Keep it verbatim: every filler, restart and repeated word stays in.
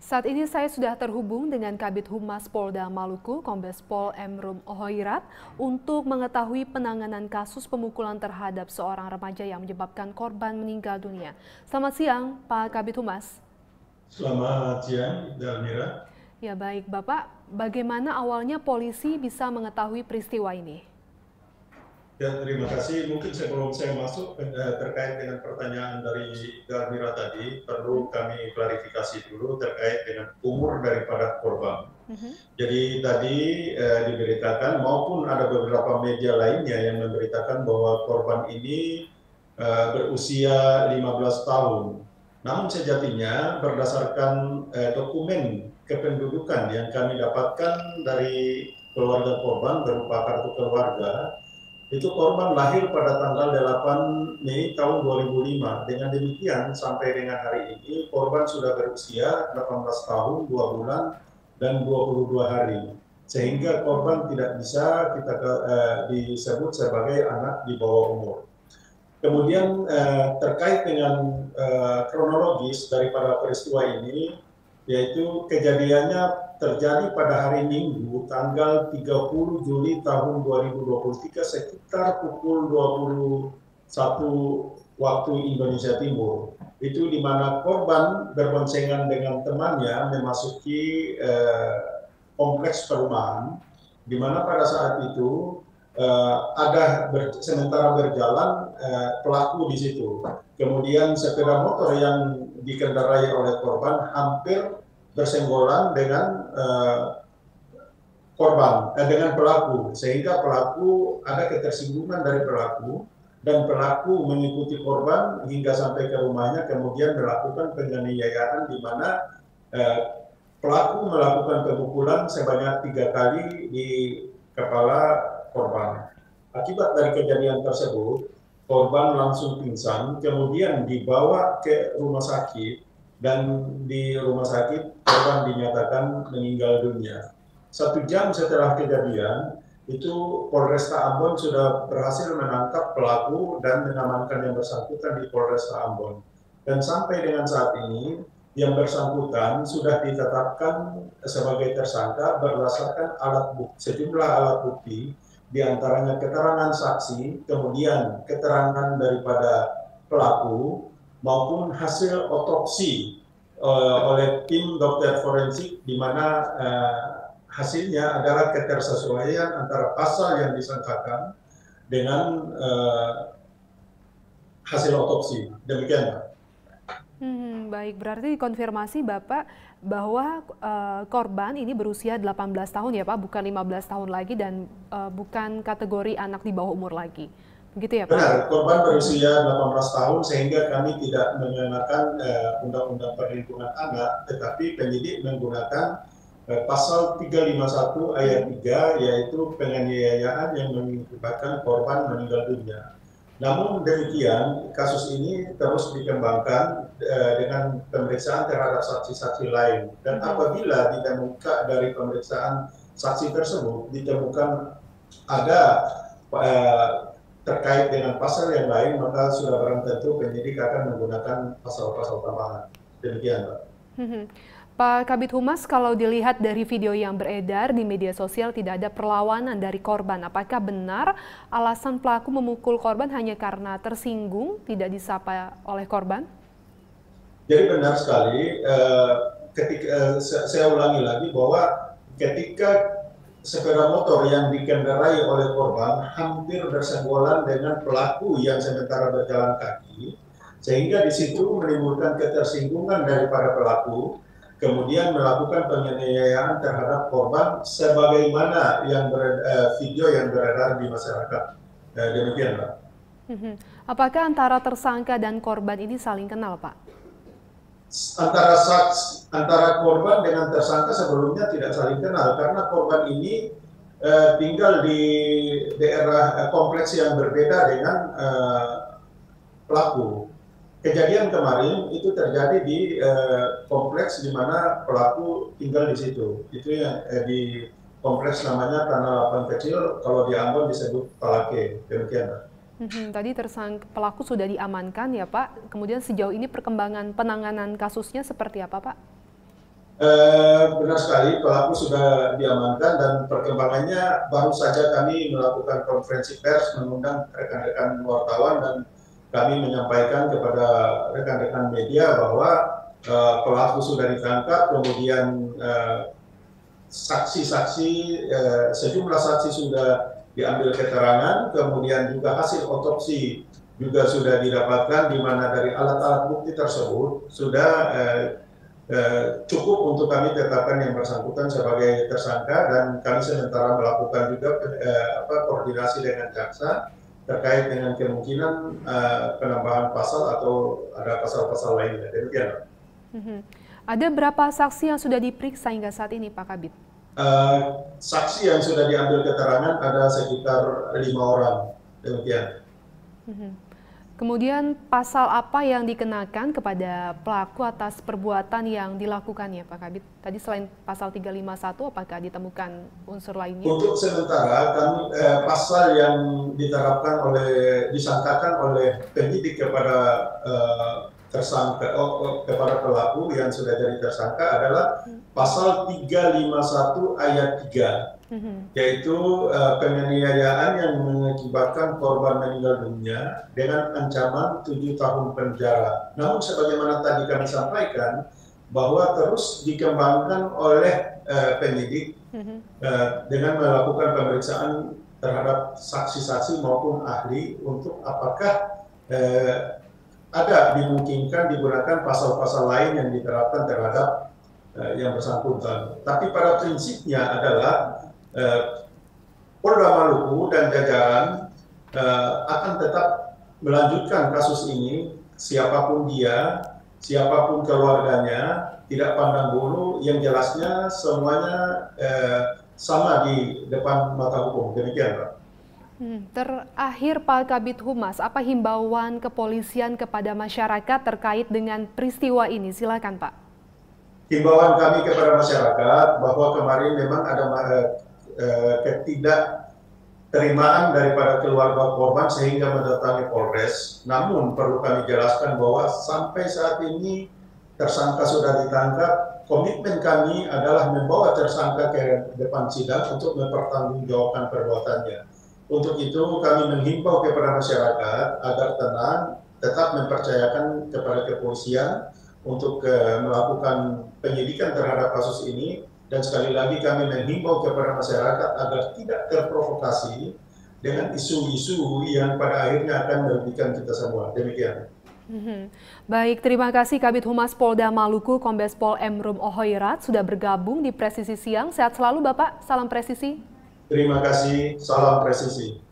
Saat ini saya sudah terhubung dengan Kabid Humas Polda Maluku, Kombes Pol Emrum Ohoirat, untuk mengetahui penanganan kasus pemukulan terhadap seorang remaja yang menyebabkan korban meninggal dunia. Selamat siang, Pak Kabid Humas. Selamat siang, Dalmira. Ya baik, Bapak. Bagaimana awalnya polisi bisa mengetahui peristiwa ini? Ya, terima kasih. Mungkin sebelum saya masuk eh, terkait dengan pertanyaan dari Dalmira tadi, perlu kami klarifikasi dulu terkait dengan umur daripada korban. Mhm. Jadi tadi eh, diberitakan maupun ada beberapa media lainnya yang memberitakan bahwa korban ini eh, berusia lima belas tahun. Namun sejatinya berdasarkan eh, dokumen kependudukan yang kami dapatkan dari keluarga korban berupa kartu keluarga, itu korban lahir pada tanggal delapan Mei tahun dua ribu lima. Dengan demikian sampai dengan hari ini korban sudah berusia delapan belas tahun, dua bulan dan dua puluh dua hari. Sehingga korban tidak bisa kita eh, disebut sebagai anak di bawah umur. Kemudian eh, terkait dengan eh, kronologis daripada peristiwa ini, yaitu kejadiannya terjadi pada hari Minggu tanggal tiga puluh Juli tahun dua ribu dua puluh tiga sekitar pukul dua puluh satu waktu Indonesia Timur. Itu di mana korban berboncengan dengan temannya memasuki eh, kompleks perumahan, di mana pada saat itu eh, ada ber, sementara berjalan eh, pelaku di situ. Kemudian sepeda motor yang dikendarai oleh korban hampir bersenggolan dengan uh, korban, eh, dengan pelaku, sehingga pelaku ada ketersinggungan dari pelaku dan pelaku mengikuti korban hingga sampai ke rumahnya, kemudian melakukan penganiayaan di mana eh, pelaku melakukan pemukulan sebanyak tiga kali di kepala korban. Akibat dari kejadian tersebut, korban langsung pingsan, kemudian dibawa ke rumah sakit, dan di rumah sakit korban dinyatakan meninggal dunia. Satu jam setelah kejadian, itu Polresta Ambon sudah berhasil menangkap pelaku dan mengamankan yang bersangkutan di Polresta Ambon. Dan sampai dengan saat ini, yang bersangkutan sudah ditetapkan sebagai tersangka berdasarkan alat bukti, sejumlah alat bukti, diantaranya keterangan saksi, kemudian keterangan daripada pelaku, maupun hasil otopsi uh, oleh tim dokter forensik, di mana uh, hasilnya adalah ketersesuaian antara pasal yang disangkakan dengan uh, hasil otopsi. Demikian, Pak. Hmm, baik, berarti dikonfirmasi Bapak bahwa uh, korban ini berusia delapan belas tahun ya Pak, bukan lima belas tahun lagi dan uh, bukan kategori anak di bawah umur lagi. Begitu ya Pak? Benar, korban berusia delapan belas tahun sehingga kami tidak mengenakan undang-undang uh, perlindungan anak, tetapi penyidik menggunakan uh, pasal tiga ratus lima puluh satu ayat tiga, yaitu penganiayaan yang mengakibatkan korban meninggal dunia. Namun demikian, kasus ini terus dikembangkan uh, dengan pemeriksaan terhadap saksi-saksi lain. Dan apabila ditemukan dari pemeriksaan saksi tersebut, ditemukan ada uh, terkait dengan pasal yang lain, maka sudah barang tentu penyidik akan menggunakan pasal-pasal tambahan. Demikian, Pak. Pak Kabid Humas, kalau dilihat dari video yang beredar di media sosial tidak ada perlawanan dari korban. Apakah benar alasan pelaku memukul korban hanya karena tersinggung, tidak disapa oleh korban? Jadi benar sekali. Eh, ketika eh, saya ulangi lagi bahwa ketika sepeda motor yang dikendarai oleh korban hampir bersenggolan dengan pelaku yang sementara berjalan kaki, sehingga di situ menimbulkan ketersinggungan daripada pelaku, kemudian melakukan penganiayaan terhadap korban sebagaimana yang ber, eh, video yang beredar di masyarakat. Eh, demikian, Pak. Apakah antara tersangka dan korban ini saling kenal, Pak? Antara saks, antara korban dengan tersangka sebelumnya tidak saling kenal, karena korban ini eh, tinggal di daerah eh, kompleks yang berbeda dengan eh, pelaku. Kejadian kemarin itu terjadi di eh, kompleks di mana pelaku tinggal di situ. Itu yang eh, di kompleks namanya Tanah Lapang Kecil, kalau di Ambon disebut Palake. Demikian, Pak. Hmm, tadi tersangka pelaku sudah diamankan ya Pak. Kemudian sejauh ini perkembangan penanganan kasusnya seperti apa Pak? Eh, benar sekali, pelaku sudah diamankan dan perkembangannya baru saja kami melakukan konferensi pers mengundang rekan-rekan wartawan dan kami menyampaikan kepada rekan-rekan media bahwa eh, pelaku sudah ditangkap, kemudian eh, saksi-saksi, eh, sejumlah saksi sudah diambil keterangan, kemudian juga hasil otopsi juga sudah didapatkan, di mana dari alat-alat bukti tersebut sudah eh, Eh, cukup untuk kami tetapkan yang bersangkutan sebagai tersangka, dan kami sementara melakukan juga eh, apa, koordinasi dengan jaksa terkait dengan kemungkinan eh, penambahan pasal atau ada pasal-pasal lainnya. Demikian. Mm-hmm. Ada berapa saksi yang sudah diperiksa hingga saat ini, Pak Kabid? Eh, saksi yang sudah diambil keterangan ada sekitar lima orang. Demikian. Mm-hmm. Kemudian pasal apa yang dikenakan kepada pelaku atas perbuatan yang dilakukannya, Pak Kabid? Tadi selain pasal tiga lima satu, apakah ditemukan unsur lainnya? Untuk sementara kami eh, pasal yang diterapkan oleh disangkakan oleh penyidik kepada eh, tersangka oh, oh, kepada pelaku yang sudah jadi tersangka adalah pasal tiga lima satu ayat tiga. Mm-hmm. Yaitu uh, penganiayaan yang mengakibatkan korban meninggal dunia dengan ancaman tujuh tahun penjara. Namun sebagaimana tadi kami sampaikan bahwa terus dikembangkan oleh uh, penyidik mm-hmm. uh, dengan melakukan pemeriksaan terhadap saksi-saksi maupun ahli untuk apakah uh, ada dimungkinkan digunakan pasal-pasal lain yang diterapkan terhadap uh, yang bersangkutan. Tapi pada prinsipnya adalah Uh, Polda Maluku dan jajaran uh, akan tetap melanjutkan kasus ini, siapapun dia, siapapun keluarganya, tidak pandang bulu, yang jelasnya semuanya uh, sama di depan mata hukum. Demikian, Pak. Hmm, terakhir, Pak Kabid Humas, apa himbauan kepolisian kepada masyarakat terkait dengan peristiwa ini? Silakan, Pak. Himbauan kami kepada masyarakat bahwa kemarin memang ada uh, Eh, ketidakterimaan daripada keluarga korban sehingga mendatangi Polres. Namun perlu kami jelaskan bahwa sampai saat ini tersangka sudah ditangkap. Komitmen kami adalah membawa tersangka ke depan sidang untuk mempertanggungjawabkan perbuatannya. Untuk itu kami menghimbau kepada masyarakat agar tenang, tetap mempercayakan kepada kepolisian untuk uh, melakukan penyidikan terhadap kasus ini. Dan sekali lagi kami menghimbau kepada masyarakat agar tidak terprovokasi dengan isu-isu yang pada akhirnya akan merugikan kita semua. Demikian. Hmm. Baik, terima kasih Kabid Humas Polda Maluku, Kombes Pol Emrum Ohoirat sudah bergabung di Presisi Siang. Sehat selalu Bapak, salam presisi. Terima kasih, salam presisi.